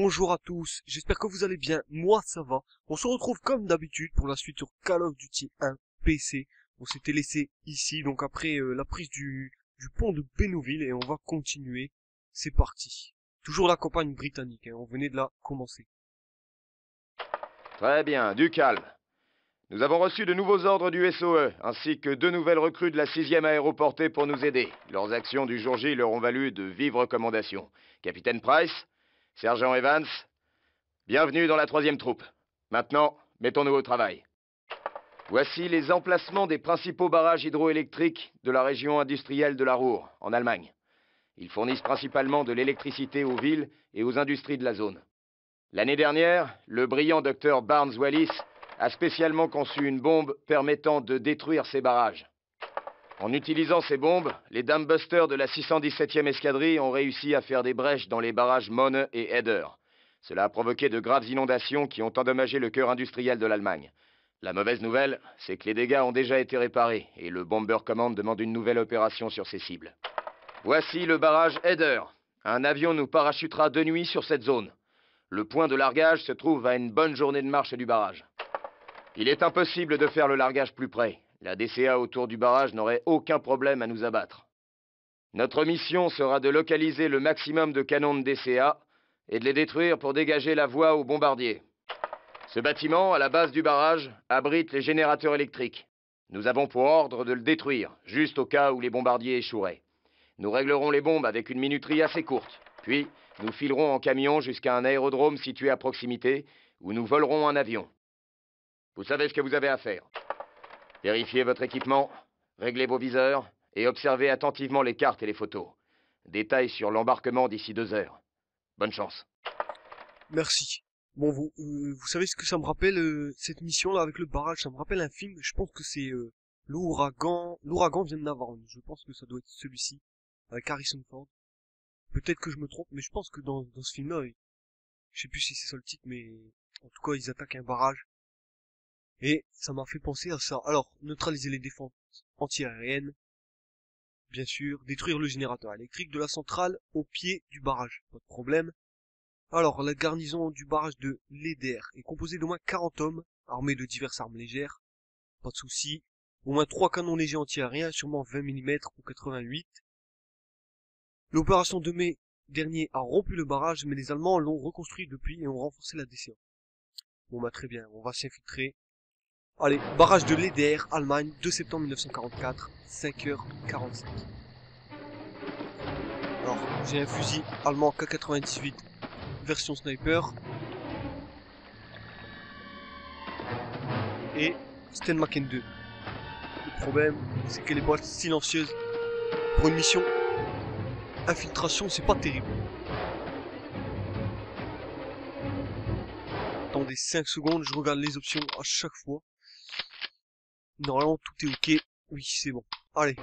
Bonjour à tous, j'espère que vous allez bien, moi ça va. On se retrouve comme d'habitude pour la suite sur Call of Duty 1 PC. On s'était laissé ici, donc après la prise du pont de Bénouville, et on va continuer. C'est parti. Toujours la campagne britannique, on venait de la commencer. Très bien, du calme. Nous avons reçu de nouveaux ordres du SOE, ainsi que 2 nouvelles recrues de la 6e aéroportée pour nous aider. Leurs actions du jour J leur ont valu de vives recommandations. Capitaine Price, Sergent Evans, bienvenue dans la 3e troupe. Maintenant, mettons-nous au travail. Voici les emplacements des principaux barrages hydroélectriques de la région industrielle de la Ruhr, en Allemagne. Ils fournissent principalement de l'électricité aux villes et aux industries de la zone. L'année dernière, le brillant docteur Barnes Wallis a spécialement conçu une bombe permettant de détruire ces barrages. En utilisant ces bombes, les Dambusters de la 617e escadrille ont réussi à faire des brèches dans les barrages Monne et Eder. Cela a provoqué de graves inondations qui ont endommagé le cœur industriel de l'Allemagne. La mauvaise nouvelle, c'est que les dégâts ont déjà été réparés et le Bomber Command demande une nouvelle opération sur ces cibles. Voici le barrage Eder. Un avion nous parachutera de nuit sur cette zone. Le point de largage se trouve à une bonne journée de marche du barrage. Il est impossible de faire le largage plus près. La DCA autour du barrage n'aurait aucun problème à nous abattre. Notre mission sera de localiser le maximum de canons de DCA et de les détruire pour dégager la voie aux bombardiers. Ce bâtiment, à la base du barrage, abrite les générateurs électriques. Nous avons pour ordre de le détruire, juste au cas où les bombardiers échoueraient. Nous réglerons les bombes avec une minuterie assez courte. Puis, nous filerons en camion jusqu'à un aérodrome situé à proximité, où nous volerons un avion. Vous savez ce que vous avez à faire. Vérifiez votre équipement, réglez vos viseurs et observez attentivement les cartes et les photos. Détails sur l'embarquement d'ici 2 heures. Bonne chance. Merci. Bon, vous savez ce que ça me rappelle, cette mission-là avec le barrage, ça me rappelle un film, je pense que c'est l'ouragan vient de Navarone. Je pense que ça doit être celui-ci, avec Harrison Ford. Peut-être que je me trompe, mais je pense que dans ce film-là, je sais plus si c'est ça le titre, mais en tout cas, ils attaquent un barrage. Et ça m'a fait penser à ça. Alors, neutraliser les défenses antiaériennes, bien sûr, détruire le générateur électrique de la centrale au pied du barrage, pas de problème. Alors, la garnison du barrage de Leder est composée d'au moins 40 hommes, armés de diverses armes légères, pas de souci. Au moins 3 canons légers antiaériens, sûrement 20 mm ou 88. L'opération de mai dernier a rompu le barrage, mais les Allemands l'ont reconstruit depuis et ont renforcé la DCA. Bon bah très bien, on va s'infiltrer. Allez, barrage de Leder, Allemagne, 2 septembre 1944, 5h45. Alors, j'ai un fusil allemand K98, version sniper. Et Steinmacken 2. Le problème, c'est que les boîtes silencieuses, pour une mission infiltration, c'est pas terrible. Attendez 5 secondes, je regarde les options à chaque fois. Normalement, tout est ok. Oui, c'est bon. Allez.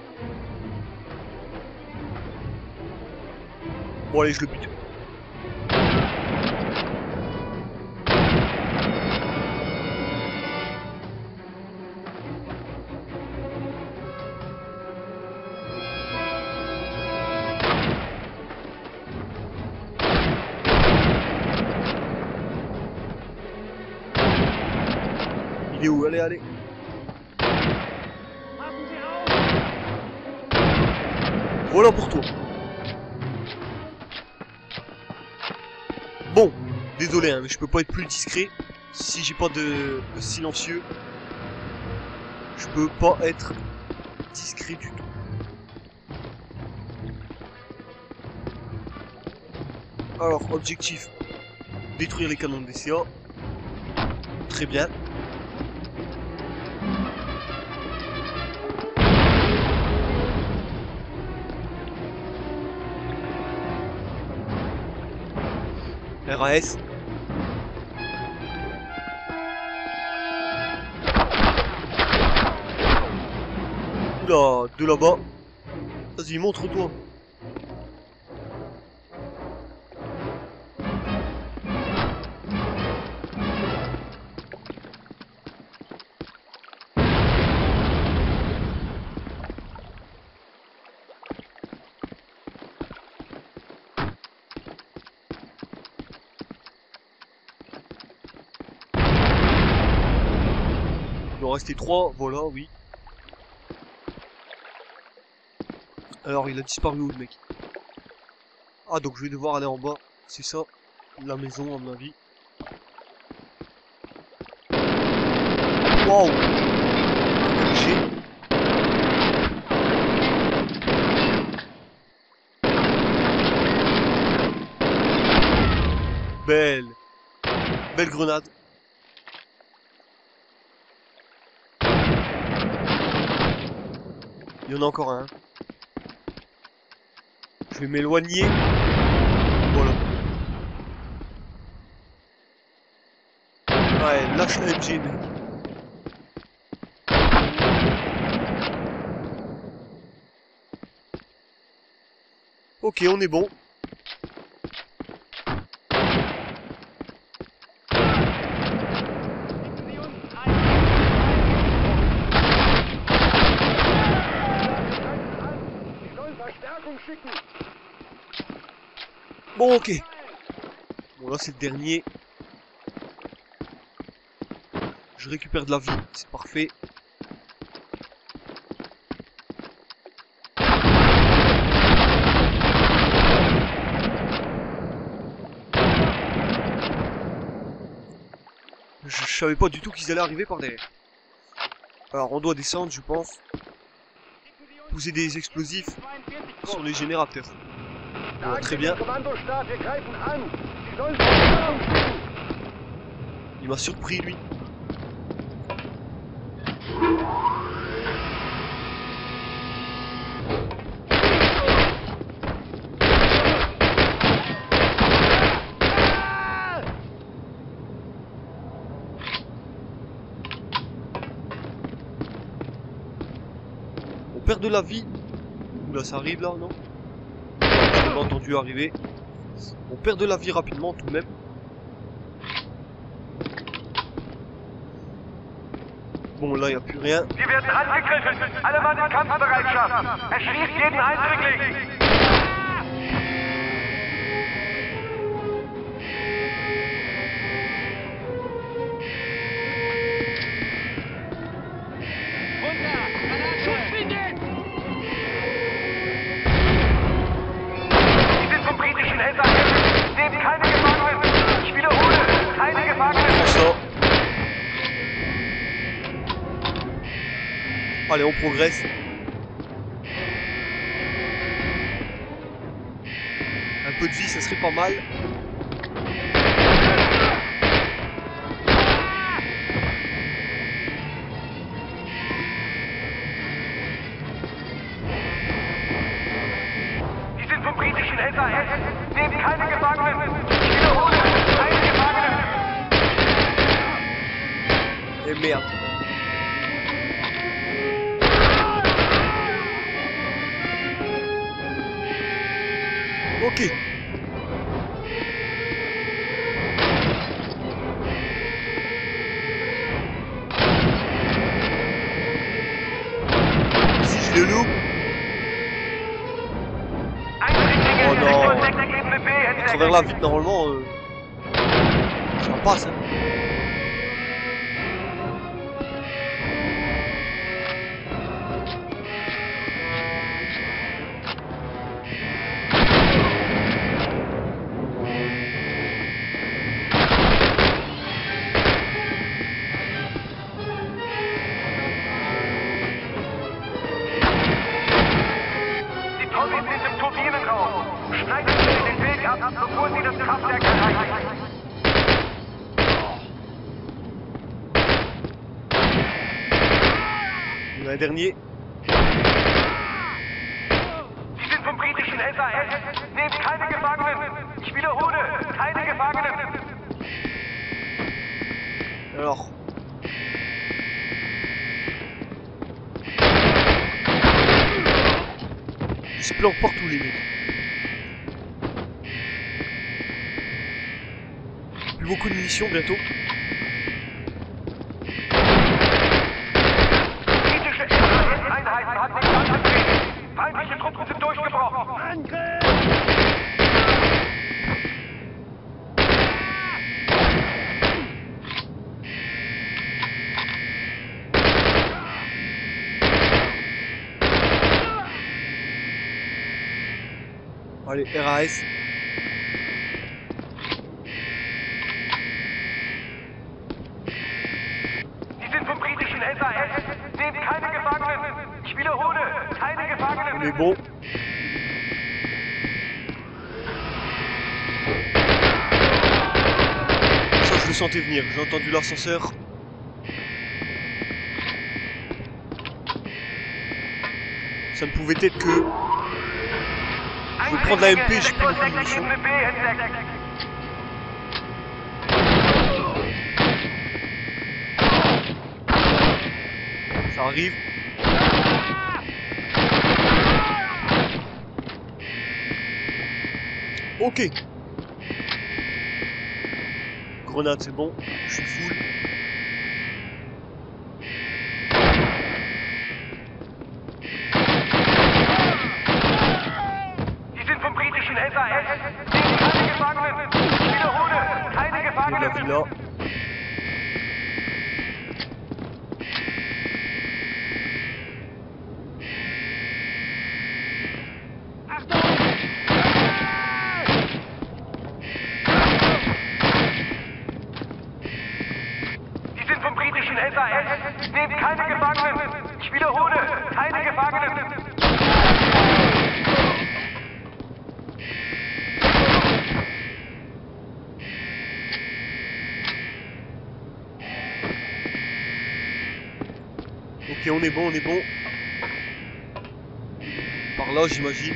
Bon, allez, je le bute. Il est où? Allez, allez. Voilà pour toi. Bon, désolé, hein, mais je peux pas être plus discret. Si j'ai pas de silencieux, je peux pas être discret du tout. Alors, objectif, détruire les canons de DCA. Très bien. RAS. Oula, de là-bas. Vas-y, montre-toi. doit en rester 3, voilà, oui. Alors, il a disparu où, le mec? Ah, donc je vais devoir aller en bas. C'est ça, la maison, à mon avis. Wow! Cliché. Belle! Belle grenade. Il y en a encore un. Je vais m'éloigner. Voilà. Ouais, lâche la MG, mec. Ok, on est bon. Bon, ok. Bon, là, c'est le dernier. Je récupère de la vie, c'est parfait. Je savais pas du tout qu'ils allaient arriver par derrière. Alors, on doit descendre, je pense. Poser des explosifs sur les générateurs. Voilà, très bien. Il m'a surpris, lui. On perd de la vie. Oula, ça arrive là, non? Je l'avais entendu arriver. On perd de la vie rapidement tout de même. Bon, là, il n'y a plus rien. Sie werden angegriffen. Alle Mann in Kampfbereitschaft. Erschießt jeden Eindringling. Sie sind vom britischen Helfer. Nehmt keine Gefangenen. Ich wiederhole, keine Gefangenen. Ça. Allez, on progresse. Un peu de vie, ça serait pas mal. Sie sind vom britischen Helfer. Nehmt keine Gefangenen. Ich wiederhole, keine Gefangenen. Et merde. Ok. Si je le loupe. Oh non. À travers la vitre, normalement, ça passe. Hein. Die Tonnen sind im Turbinenraum. Schneiden Sie den Weg ab, bevor Sie das Kraftwerk erreichen. On a un dernier. Sie sind vom britischen Helfer. Nehmt keine Gefangenen. Ich wiederhole, keine Gefangenen. Alors. Ils se planquent partout, les mecs. Plus beaucoup de munitions bientôt. Britische Einheiten hatten den Kampf betreten. Feindliche Truppen sind durchgebrochen. Allez, RAS. Sie sind vom britischen SAS. Nehmt keine Gefangenen. Ich wiederhole, keine On Gefangenen. est bon. Ça, je le sentais venir. J'ai entendu l'ascenseur. Ça ne pouvait être que... Je vais prendre la MP, j'ai plus beaucoup de munitions. Ça arrive. Ok. Grenade, c'est bon. Je suis full. Sie sind vom britischen SAS. Nehmt keine Gefangenen. Ich wiederhole, keine Il y a de la Gefangenen. villa. Sie sind vom britischen SAS. Nehmt keine Gefangenen. Ich wiederhole, keine Gefangenen. Ok, on est bon, on est bon. Par là, j'imagine.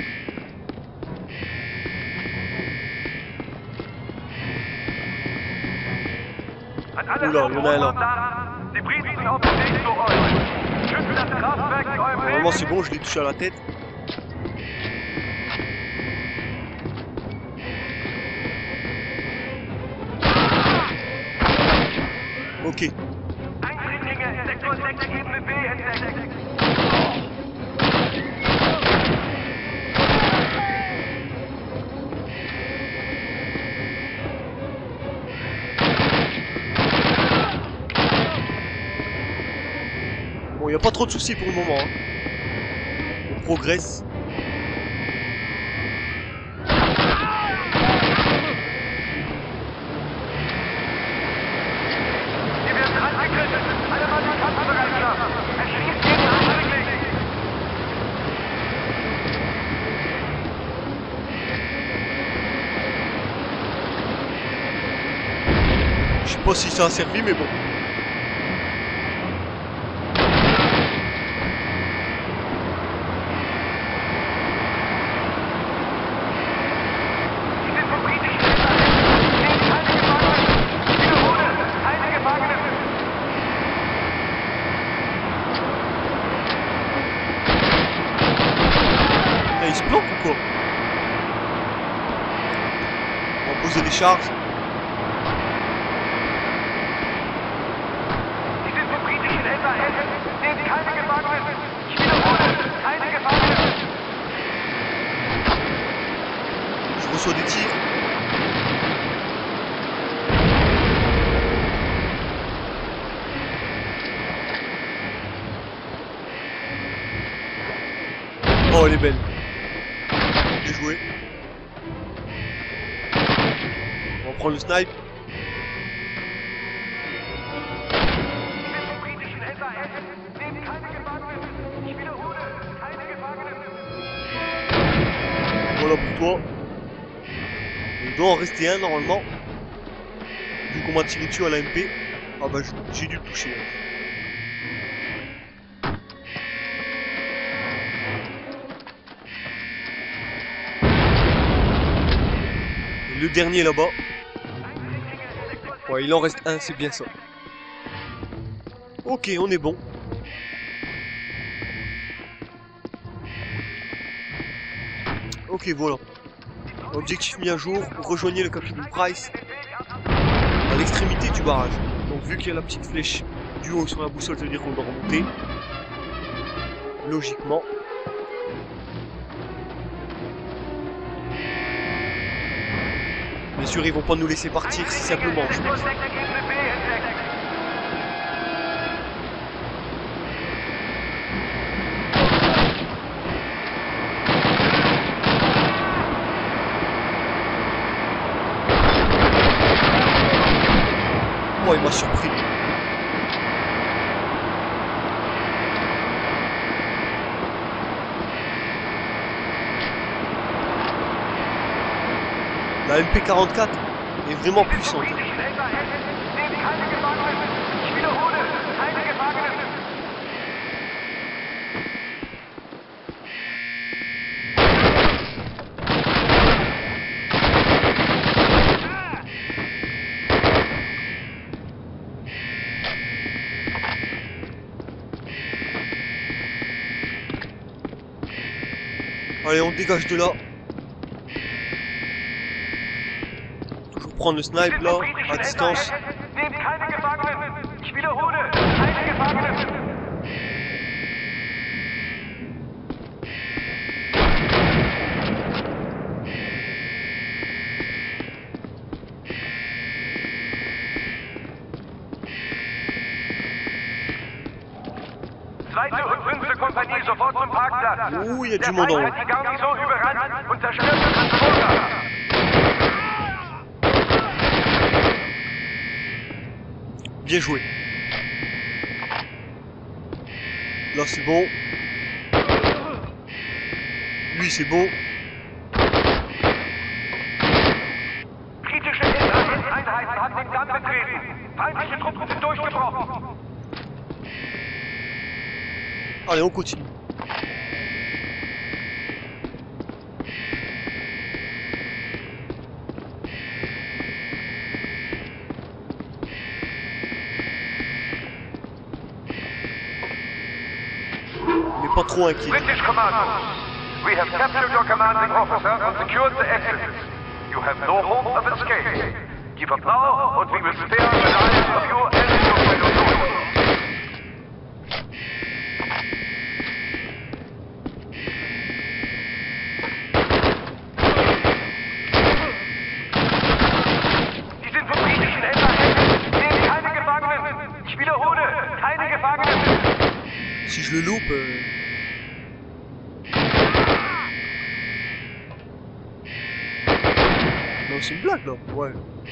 An alle Oula, il y en a un là. Soldaten, die Briten sind auf dem Weg zu euch. Schützt das Kraftwerk in eurem Normalement, Weg. c'est bon, je l'ai touché à la tête. Ok. Eindringlinge, Sektor 6, Ebene B entdeckt. Bon, il n'y a pas trop de soucis pour le moment. Hein. On progresse. Wir werden angegriffen. Alle Mann in Kampfbereitschaft. Erschließt jeden Eindringling. Je sais pas si ça a servi, mais bon. Sie sind vom britischen SAS. Nehmt keine Gefangenen. Ich wiederhole, keine Gefangenen. Là, il se planque ou quoi? On va poser des charges. Sie sind vom britischen SAS. Nehmt keine Gefangenen. Ich wiederhole, keine Gefangenen. Je reçois des tirs. Oh, elle est belle. Bien joué. On va prendre le snipe. Sie sind vom britischen SAS. Nehmt keine Gefangenen. Ich wiederhole, keine Gefangenen. Voilà pour toi. Il doit en rester un normalement. Vu qu'on m'a tiré dessus à la MP. Ah bah j'ai dû le toucher. Et le dernier là-bas. Ouais, il en reste un, c'est bien ça. Ok, on est bon. Ok, voilà. Objectif mis à jour, rejoignez le capitaine Price à l'extrémité du barrage. Donc vu qu'il y a la petite flèche du haut sur la boussole, ça veut dire qu'on doit remonter. Logiquement. Bien sûr, ils vont pas nous laisser partir si simplement, je pense. La MP44 est vraiment puissante. Britischen Helfer S nehmen keine Gefangenen. Ich wiederhole, keine Gefangenen. Allez, on dégage de là. Toujours prendre le snipe là, à distance. Nehmt keine Gefangenen. Ich wiederhole, keine Gefangenen. Zweite und fünfte Kompanie sofort zum Parkplatz. Oh, il y a Der du monde en Feind haut. hat die Garnison überrannt und zerstört den Transporter. Bien joué. Là c'est bon. Lui c'est bon. Kritische Einheiten haben den Damm betreten. Feindliche Truppen sind durchgebrochen. Allez, on continue. Mais pas trop inquiet. British Commando. We have captured your commanding officer and secured the exit. You have no hope of escape. Give up now, and we will spare the lives of you and your fellow soldiers. Die sind vom britischen Helfer S. Nehmt keine Gefangenen. Ich wiederhole, keine Gefangenen. Si je le loupe... Non, c'est une blague là. Ouais.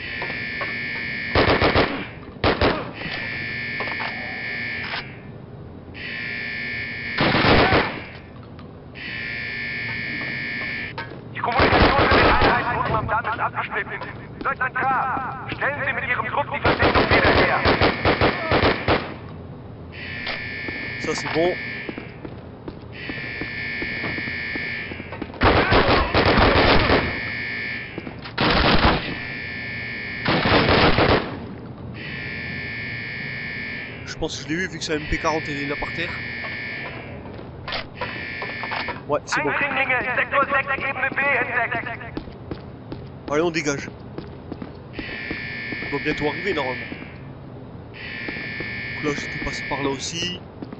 Die Kommunikation mit den Einheiten unten am Damm ist abgeschnitten. Leutnant K., stellen Sie mit Ihrem Trupp die Verbindung wieder her. Ça c'est bon. Je pense que je l'ai eu vu que sa MP40 elle est là par terre. Ouais, c'est bon. Eindringlinge in Sektor 6, Ebene B entdeckt. Allez, on dégage. On doit bientôt arriver normalement. Donc là, j'étais passé par là aussi.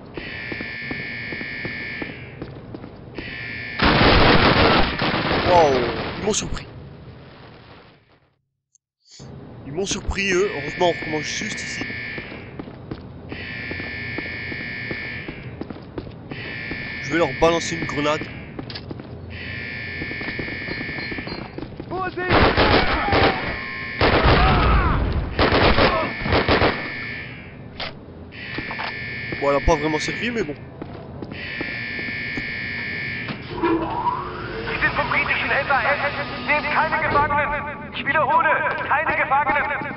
Wow, ils m'ont surpris. Ils m'ont surpris eux. Heureusement, on recommence juste ici. Je vais leur balancer une grenade. Bon, elle a pas vraiment servi, mais bon. Sie sind vom britischen Helfer S. Nehmt keine Gefangenen. Ich wiederhole, keine Gefangenen.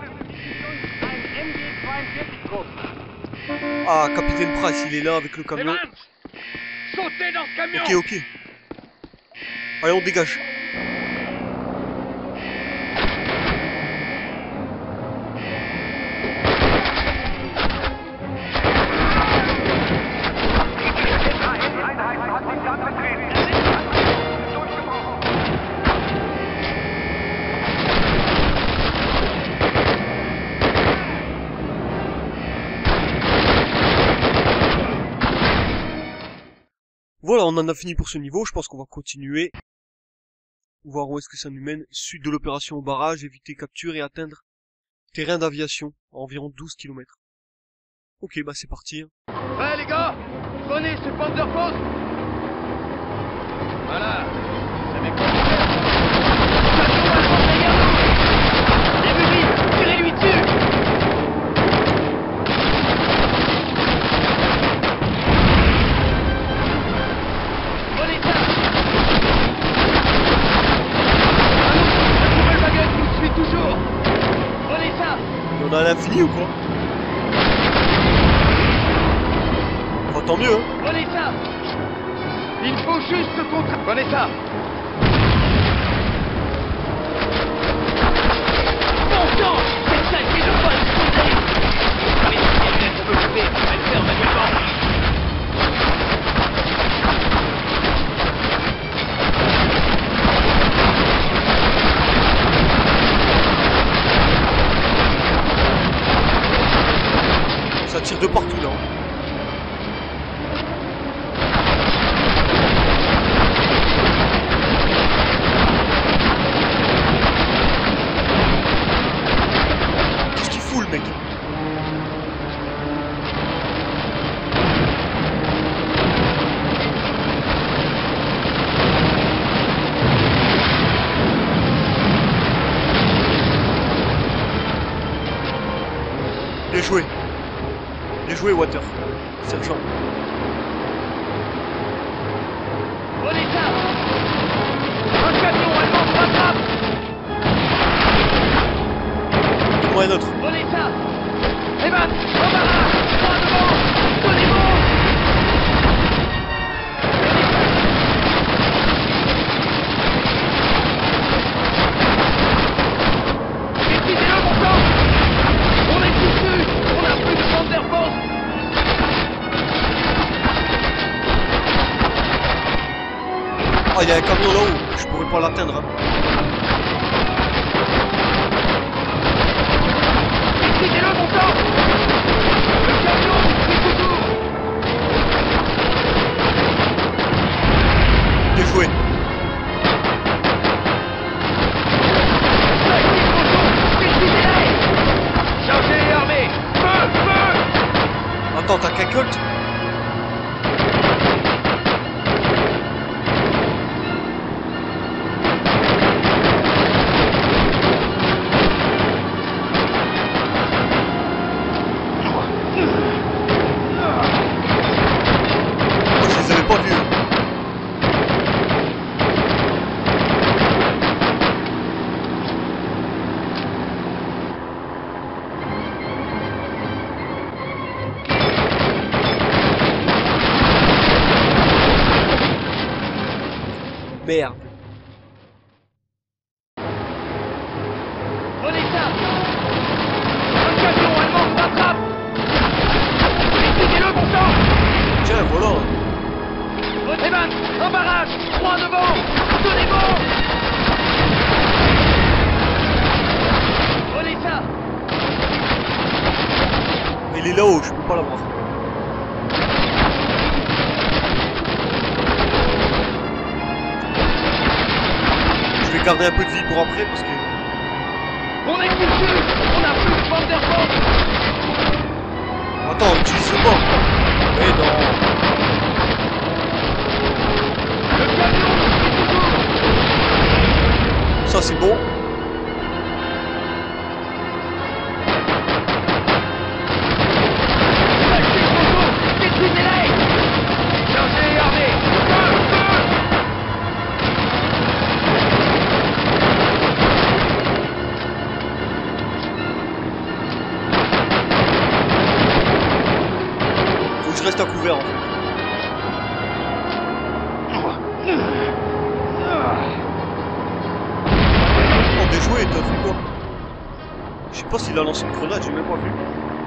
Ah, Capitaine Price, il est là avec le camion. Sautez dans ce camion. Ok, ok. Allez, on dégage. Einheiten haben den Damm betreten. Durchgebrochen. Voilà, on en a fini pour ce niveau. Je pense qu'on va continuer. Voir où est-ce que ça nous mène. Suite de l'opération au barrage, éviter capture et atteindre terrain d'aviation à environ 12 km. Ok, bah c'est parti. Ouais les gars, prenez ce Panzerfaust. Voilà, ça met quoi de faire. Les fusils, tirez-lui dessus. Prenez ça. ennemis ou quoi? Enfin, tant mieux, hein. Prenez ça. Il faut juste contre... Prenez ça. Bon sang, cette saleté de pas exploser. Mais si les lunettes on peut couper, on va le faire manuellement. Ça tire de partout là. Qu'est-ce qu'il fout le mec? Bien joué. Bien joué, Water. Sergent. Prenez ça. Un camion allemand se rattrape. Donne-moi un autre. Prenez ça. Evan, embarras, droit devant. Donnez-vous. Maîtrisez-le, mon sang. On est dessus. On n'a plus de Vanderpost. Ah, il y a un camion là-haut. Je pourrais pas l'atteindre. Hein. Maîtrisez-le, mon sang. Le camion, c'est toujours. Bien joué. Chargez et armés. Feu, feu. Attends, t'as qu'un Colt? Moi, je les avais pas vus. Merde. Prenez ça. Un camion allemand se rattrape. Maîtrisez-le, mon sang. Tiens, voilà. Evan, un barrage. Droit devant. Donnez-vous. Prenez ça. Il est là-haut, je peux pas l'avoir. Je vais garder un peu de vie pour après parce que... On est dessus. On n'a plus de Vanderpost. Attends, utilise-le pas. Mais non. Le camion, c'est toujours. Ça, c'est bon. Lâchez le poteau. Détruisez-les. Chargez et armés. Feu, feu. Faut que je reste à couvert en fait. Oh, bien joué, t'as fait quoi? Je sais pas s'il a lancé une grenade, j'ai même pas vu.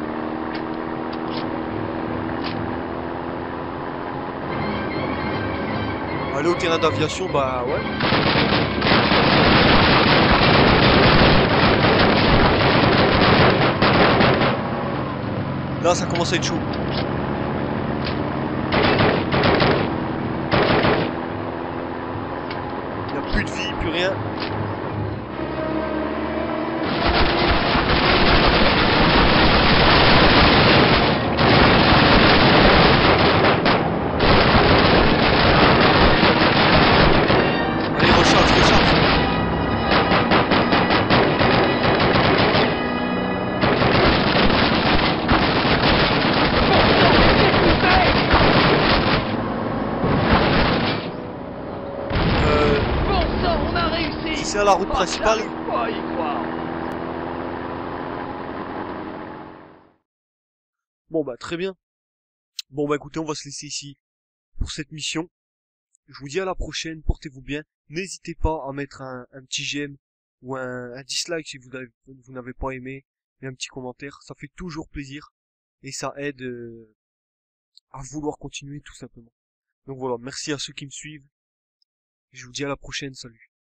Aller au terrain d'aviation, bah ouais. Là, ça commence à être chaud. Il n'y a plus de vie, plus rien. Allez, recharge, recharge. Bon sang, on a réussi. C'est à la route principale. J'arrive pas à y croire. Bon bah très bien. Bon bah écoutez, on va se laisser ici pour cette mission. Je vous dis à la prochaine, portez-vous bien. N'hésitez pas à mettre un petit j'aime ou un dislike si vous n'avez pas aimé, et un petit commentaire. Ça fait toujours plaisir et ça aide à vouloir continuer tout simplement. Donc voilà, merci à ceux qui me suivent. Je vous dis à la prochaine, salut.